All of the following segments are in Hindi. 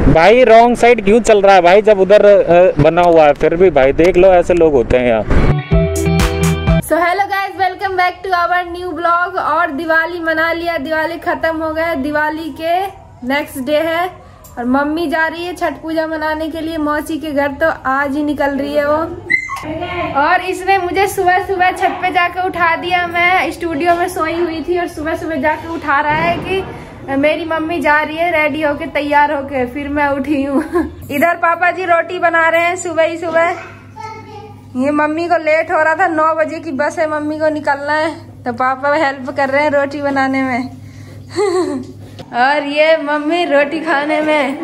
भाई रॉन्ग साइड क्यों चल रहा है भाई, जब उधर बना हुआ है। फिर भी भाई देख लो, ऐसे लोग होते हैं यहाँ। So hello guys, welcome back to our new blog. और दिवाली मना लिया, दिवाली खत्म हो गया, दिवाली के नेक्स्ट डे है और मम्मी जा रही है छठ पूजा मनाने के लिए मौसी के घर। तो आज ही निकल रही है वो, और इसने मुझे सुबह सुबह छत पे जाकर उठा दिया। मैं स्टूडियो में सोई हुई थी और सुबह सुबह जाकर उठा रहा है कि मेरी मम्मी जा रही है रेडी होके तैयार होके। फिर मैं उठी हूँ। इधर पापा जी रोटी बना रहे हैं सुबह ही सुबह। ये मम्मी को लेट हो रहा था, 9 बजे की बस है, मम्मी को निकलना है, तो पापा हेल्प कर रहे हैं रोटी बनाने में। और ये मम्मी रोटी खाने में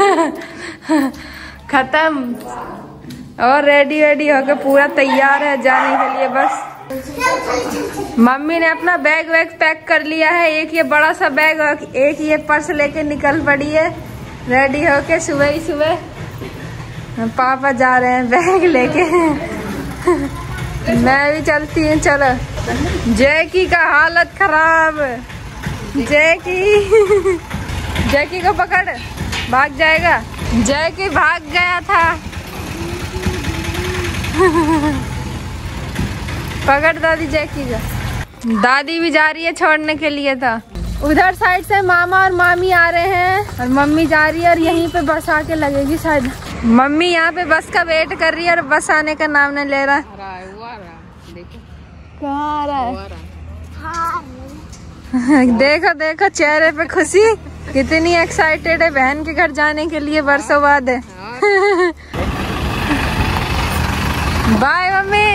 खत्म और रेडी होके पूरा तैयार है जाने के लिए। बस मम्मी ने अपना बैग वैग पैक कर लिया है, एक ये बड़ा सा बैग और एक ये पर्स लेके निकल पड़ी है रेडी होके सुबह ही सुबह। पापा जा रहे हैं बैग लेके। मैं भी चलती हूँ, चलो। जैकी का हालत खराब, जैकी को पकड़, भाग जाएगा। जैकी भाग गया था। पकड़ दादी जैकी का। दादी भी जा रही है छोड़ने के लिए था। उधर साइड से मामा और मामी आ रहे हैं और मम्मी जा रही है और यहीं पे बस आके लगेगी शायद। मम्मी यहाँ पे बस का वेट कर रही है और बस आने का नाम नहीं ले रहा। कहाँ आ रहा है? देखो देखो चेहरे पे खुशी, कितनी एक्साइटेड है बहन के घर जाने के लिए, बरसों बाद है। Bye mummy.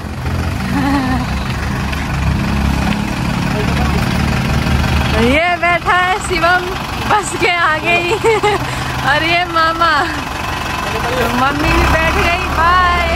ये बैठा है शिवम बस के आगे ही और ये मामा, मम्मी भी बैठ गई। बाय।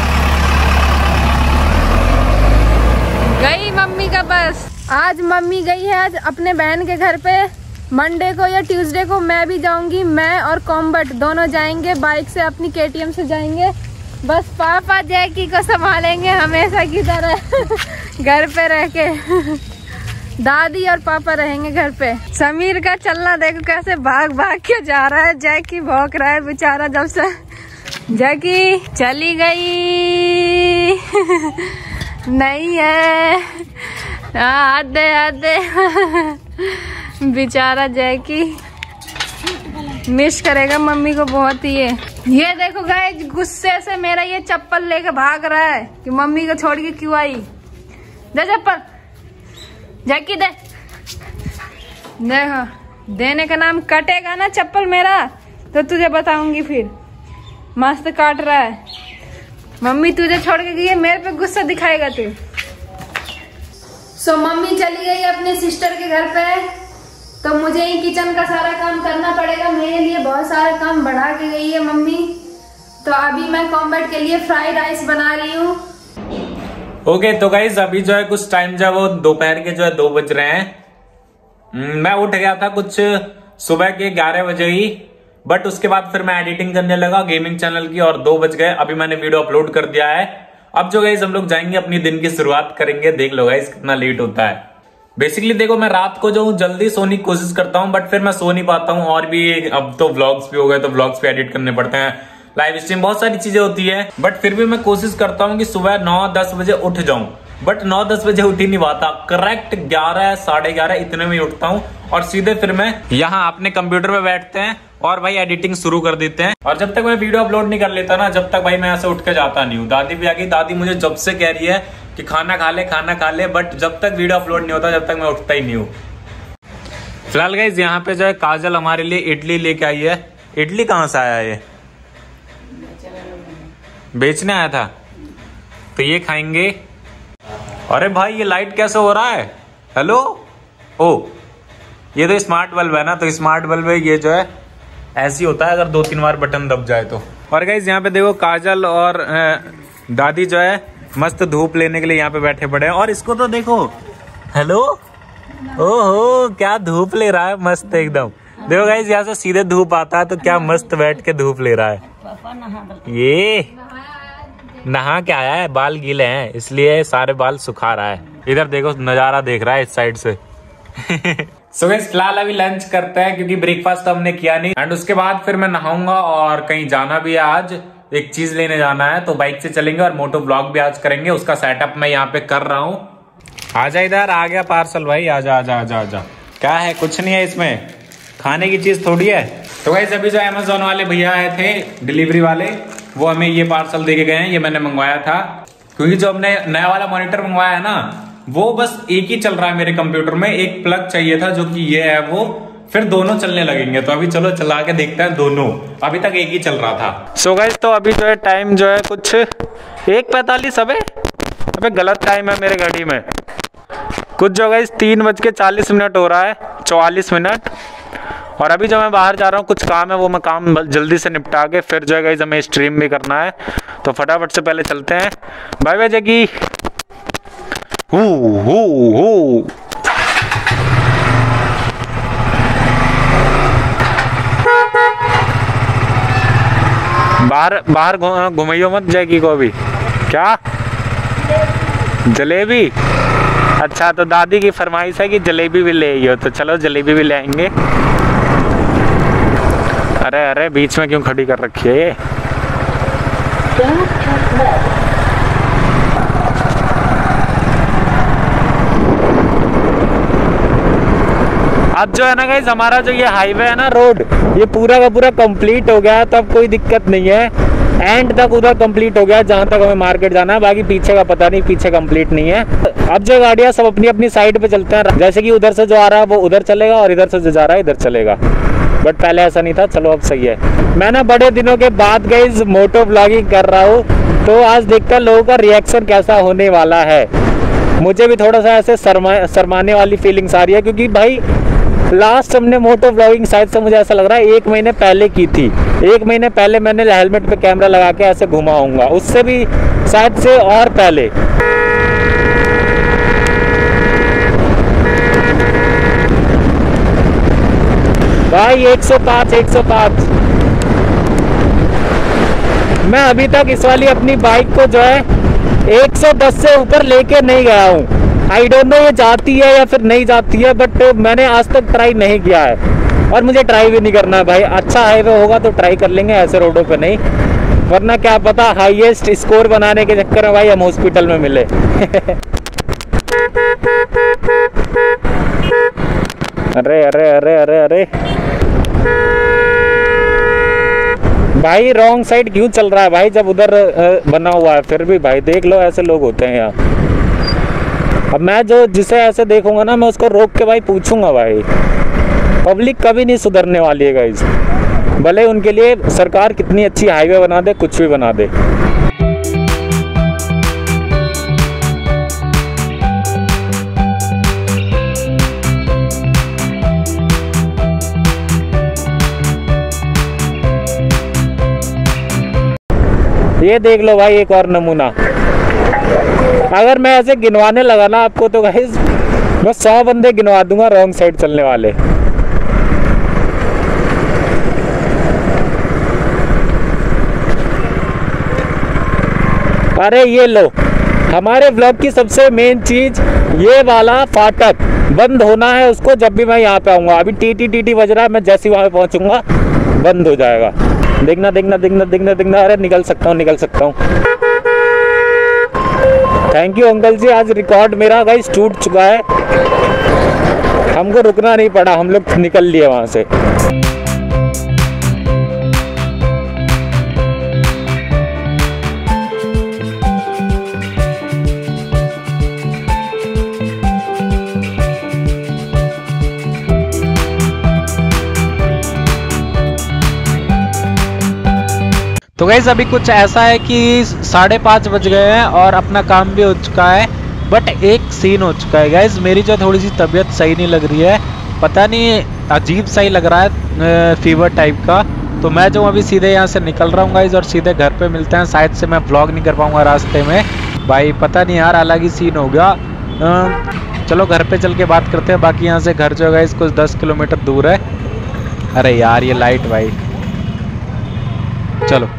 गई मम्मी का बस। आज मम्मी गई है आज अपने बहन के घर पे। मंडे को या ट्यूसडे को मैं भी जाऊंगी, मैं और कॉम्बट दोनों जाएंगे बाइक से, अपनी KTM से जाएंगे। बस पापा जैकी को संभालेंगे हमेशा की तरह घर पे रह के। दादी और पापा रहेंगे घर पे। समीर का चलना देखो कैसे भाग भाग के जा रहा है। जैकी भौंक रहा है बेचारा जब से। जैकी चली गई। नहीं है, आधे बेचारा जैकी मिस करेगा मम्मी को बहुत ही। ये देखो गाइस, गुस्से से मेरा ये चप्पल लेके भाग रहा है कि मम्मी को छोड़ के क्यों आई। दे चप्पल जैकी, दे। देखो देने का नाम कटेगा ना चप्पल मेरा तो तुझे बताऊंगी फिर। मस्त काट रहा है। मम्मी तुझे छोड़ के गई है, मेरे पे गुस्सा दिखाएगा तू। सो मम्मी चली गई अपने सिस्टर के घर पे, तो मुझे ही किचन का सारा काम करना पड़ेगा। मेरे लिए बहुत सारा काम बढ़ा के गई है मम्मी। तो अभी मैं कॉम्बैट के लिए फ्राइड राइस बना रही हूँ। ओके तो गाइस अभी जो है कुछ टाइम जो है वो दोपहर के जो है 2 बज रहे हैं। मैं उठ गया था कुछ सुबह के 11 बजे ही, बट उसके बाद फिर मैं एडिटिंग करने लगा गेमिंग चैनल की और 2 बज गए। अभी मैंने वीडियो अपलोड कर दिया है। अब जो गाइस हम लोग जाएंगे अपनी दिन की शुरुआत करेंगे। देख लो गाइस कितना लेट होता है। बेसिकली देखो मैं रात को जो जल्दी सोने की कोशिश करता हूँ, बट फिर मैं सो नहीं पाता हूँ। और भी अब तो व्लॉग्स भी हो गए, तो व्लॉग्स भी एडिट करने पड़ते हैं, लाइव स्ट्रीम, बहुत सारी चीजें होती है। बट फिर भी मैं कोशिश करता हूँ कि सुबह 9-10 बजे उठ जाऊं, बट 9-10 बजे उठ ही नहीं पाता। करेक्ट 11 साढ़े 11 इतने में उठता हूँ और सीधे फिर मैं यहाँ अपने कंप्यूटर पे बैठते हैं और भाई एडिटिंग शुरू कर देते हैं। और जब तक मैं वीडियो अपलोड नहीं कर लेता ना, जब तक भाई मैं ऐसे उठ के जाता नहीं हूँ। दादी भी आ गई। दादी मुझे जब से कह रही है कि खाना खा ले, बट जब तक वीडियो अपलोड नहीं होता जब तक मैं उठता ही नहीं हूँ। फिलहाल गाइस यहाँ पे जो है काजल हमारे लिए इडली लेके आई है। इडली कहाँ से आया है? ये बेचने आया था, तो ये खाएंगे। अरे भाई ये लाइट कैसे हो रहा है? हेलो, ओ ये तो स्मार्ट बल्ब है ना, तो स्मार्ट बल्ब है ये जो है ऐसी होता है अगर 2-3 बार बटन दब जाए तो। और गाइस यहाँ पे देखो काजल और दादी जो है मस्त धूप लेने के लिए यहाँ पे बैठे पड़े हैं। और इसको तो देखो, हेलो, ओहो क्या धूप ले रहा है, मस्त एकदम। देखो गाइस यहाँ से सीधे धूप आता है, तो क्या मस्त बैठ के धूप ले रहा है। ये नहा के आया है, बाल गीले हैं इसलिए सारे बाल सुखा रहा है। इधर देखो नजारा देख रहा है इस साइड से। सो गाइस फिलहाल अभी लंच करते हैं क्योंकि ब्रेकफास्ट तो हमने किया नहीं, एंड उसके बाद फिर मैं नहाऊंगा और कहीं जाना भी है आज, एक चीज लेने जाना है, तो बाइक से चलेंगे और मोटो ब्लॉग भी आज करेंगे। उसका सेटअप मैं यहाँ पे कर रहा हूँ। आजा इधर, आ गया पार्सल भाई, आजा आजा आजा आजा। क्या है, कुछ नहीं है इसमें, खाने की चीज थोड़ी है। तो गाइस अभी जो अमेजोन वाले भैया आए थे डिलीवरी वाले, वो हमें ये पार्सल दे के गए हैं। ये मैंने मंगवाया था क्योंकि जो हमने नया वाला मॉनिटर मंगवाया है ना, वो बस एक ही चल रहा है मेरे कंप्यूटर में, एक प्लग चाहिए था जो कि ये है वो, फिर दोनों चलने लगेंगे। तो अभी चलो चला के देखते हैं दोनों, अभी तक एक ही चल रहा था। सो गाइस तो अभी जो है टाइम जो है कुछ 1:45 अबे गलत टाइम है मेरे घड़ी में, कुछ जो गाइस 3:40 हो रहा है, 44 मिनट। और अभी जो मैं बाहर जा रहा हूँ, कुछ काम है, वो मैं काम जल्दी से निपटा के फिर जो है गाइस हमें स्ट्रीम भी करना है, तो फटाफट से पहले चलते हैं। बाय बाय जगी। बाहर घुमाइयो मत जैकी को भी। क्या जलेबी? अच्छा, तो दादी की फरमाइश है कि जलेबी भी ले आइयो, तो चलो जलेबी भी ले आएंगे। अरे अरे बीच में क्यों खड़ी कर रखी है ये? अब जो है ना गाइस हमारा जो ये हाईवे है ना, रोड, ये पूरा का पूरा कंप्लीट हो गया है, तो अब कोई दिक्कत नहीं है। एंड तक उधर कंप्लीट हो गया जहाँ तक हमें मार्केट जाना है, बाकी पीछे का पता नहीं, पीछे कंप्लीट नहीं है। अब जो गाड़ियाँ सब अपनी अपनी साइड पे चलते हैं, जैसे कि उधर से जो आ रहा है वो उधर चलेगा और इधर से जो जा रहा है इधर चलेगा, बट पहले ऐसा नहीं था। चलो अब सही है। मैं ना बड़े दिनों के बाद गाइस मोटो ब्लॉगिंग कर रहा हूँ, तो आज देखते हैं लोगों का रिएक्शन कैसा होने वाला है। मुझे भी थोड़ा सा ऐसे शर्माने वाली फीलिंग्स आ रही है, क्योंकि भाई लास्ट हमने मोटो ब्लॉगिंग शायद से मुझे ऐसा लग रहा है 1 महीने पहले की थी। 1 महीने पहले मैंने हेलमेट पे कैमरा लगा के ऐसे घुमा हूँगा, उससे भी शायद से और पहले। भाई 105 मैं अभी तक इस वाली अपनी बाइक को जो है 110 से ऊपर लेके नहीं गया हूँ। आई डोंट नो ये जाती है या फिर नहीं जाती है, बट मैंने आज तक ट्राई नहीं किया है और मुझे ट्राई भी नहीं करना है भाई। अच्छा हाईवे होगा तो ट्राई कर लेंगे, ऐसे रोडों पे नहीं, वरना क्या पता हाईएस्ट स्कोर बनाने के चक्कर में भाई हम हॉस्पिटल में मिले। अरे अरे अरे अरे अरे भाई रॉन्ग साइड क्यों चल रहा है भाई, जब उधर बना हुआ है। फिर भी भाई देख लो, ऐसे लोग होते हैं यहाँ। अब मैं जिसे ऐसे देखूंगा ना, मैं उसको रोक के भाई पूछूंगा भाई। पब्लिक कभी नहीं सुधरने वाली है गाइस, भले उनके लिए सरकार कितनी अच्छी हाईवे बना दे, कुछ भी बना दे। ये देख लो भाई एक और नमूना। अगर मैं ऐसे गिनवाने लगा ना आपको, तो गाइस मैं 100 बंदे गिनवा दूंगा रॉन्ग साइड चलने वाले। अरे ये लो, हमारे ब्लॉग की सबसे मेन चीज, ये वाला फाटक बंद होना है उसको जब भी मैं यहाँ पे आऊंगा। अभी टी बज रहा है, मैं जैसे ही वहां पे पहुंचूंगा बंद हो जाएगा। देखना देखना देखना देखना देखना। अरे निकल सकता हूँ, निकल सकता हूँ। थैंक यू अंकल जी, आज रिकॉर्ड मेरा गाइस टूट चुका है। हमको रुकना नहीं पड़ा, हम लोग निकल लिए वहां से। तो गाइस अभी कुछ ऐसा है कि 5:30 बज गए हैं और अपना काम भी हो चुका है, बट एक सीन हो चुका है गाइस। मेरी जो थोड़ी सी तबीयत सही नहीं लग रही है, पता नहीं अजीब सा ही लग रहा है, फीवर टाइप का। तो मैं जो अभी सीधे यहाँ से निकल रहा हूँ गाइस और सीधे घर पे मिलते हैं। शायद से मैं व्लॉग नहीं कर पाऊंगा रास्ते में भाई, पता नहीं यार, अलग ही सीन हो गया। चलो घर पे चल के बात करते हैं। बाकी यहाँ से घर जो है गाइस कुछ 10 किलोमीटर दूर है। अरे यार ये लाइट भाई, चलो